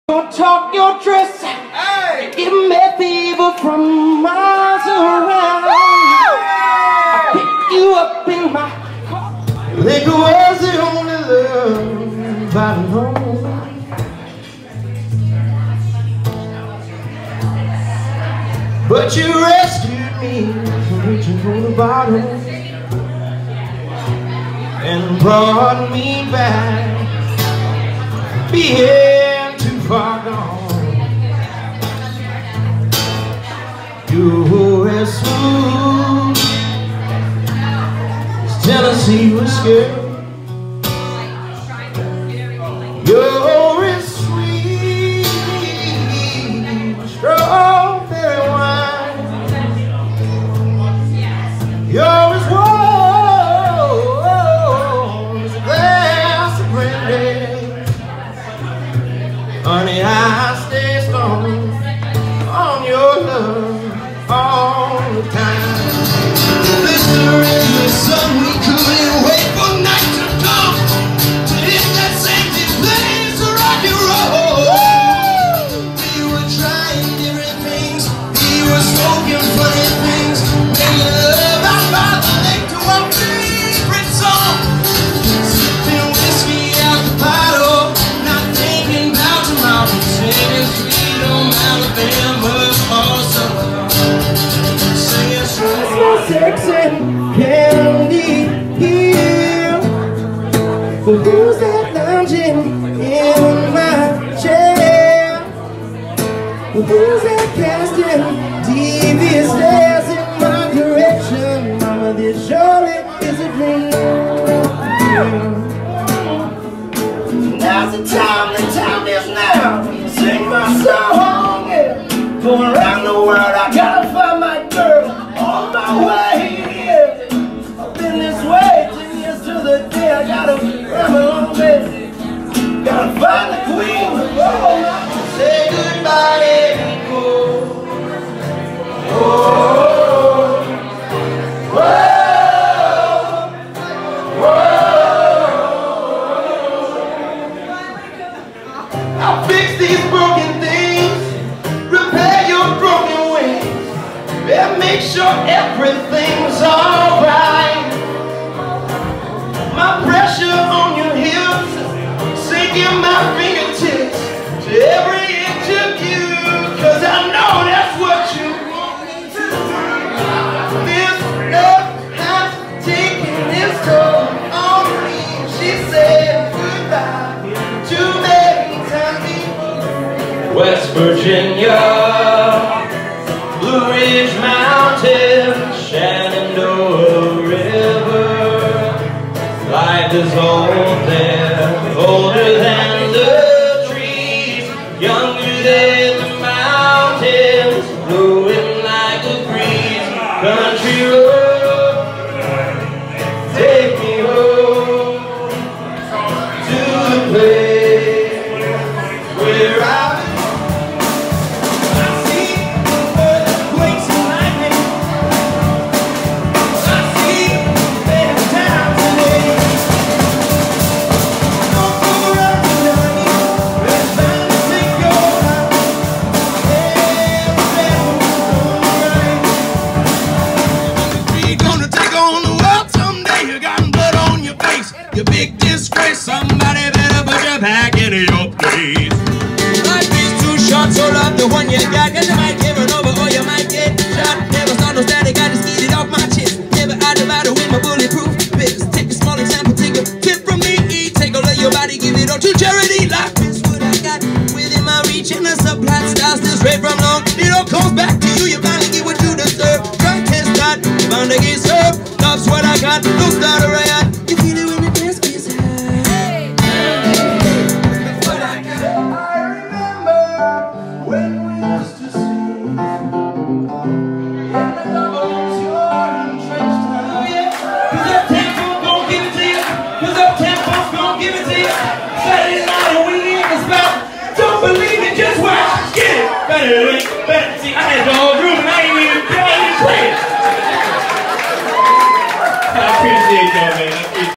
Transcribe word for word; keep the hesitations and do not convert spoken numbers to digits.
Don't talk your dress, hey. Give me fever from miles around. I pick you up in my car. Liquor was the only love I know. But you rescued me from reaching for the bottom and brought me back. Being too far gone. You're as smooth as Tennessee whiskey. You're as sweet as strawberry wine. You're as warm as a glass of brandy. Honey, I stay strong on your love all the time. Mister In the sun, we couldn't wait for night to come to hit that safety place to rock and roll. We were trying different things, we were smoking funny things, making love out by the lake to our favorite song, sipping whiskey out the bottle, not thinking about tomorrow, singing sweet home Alabama all summer long. Singing sweet home sexy candy here. But who's that lounging in my chair? Who's that casting devious stares in my direction? Mama, this surely is a dream. Now's the time, the time is now. Sing my song, yeah. Going around the world, I gotta find my girl on my way, yeah. I've been this way ten years to the day. I gotta ramble along, baby. Gotta find the queen. Oh, say goodbye, baby. Oh, oh, I'll fix these broken things, repair your broken wings, and make sure everything's alright. My pressure on your hips, sinking my fingertips to every inch of you, cause I know that's what you want. This love has taken its toll on me. She said goodbye too many times. West Virginia, Blue Ridge Mountains, Shenandoah River. Life is old there, older than the trees, younger than the mountains, blowing like a breeze. Country road, take me home to the place where I your big disgrace, somebody better put your back into your place. Life is too short, so love the one you got, cause you might give it over or you might get shot. Never saw no static, I just get it off my chest. Never I divided with my bulletproof vest. Take a small example, take a tip from me. Take a look, your body, give it all to charity. Life is what I got within my reach, and the supply styles this straight from long. It all comes back to you, you finally get what you deserve. Drunk test not, you bound to get served. Love's what I got, no start a riot. You feel it when the dance gets high. Don't believe it, just watch. Get it. Better, better. See, I had the whole room and I ain't even, I ain't even playing. I appreciate that, man.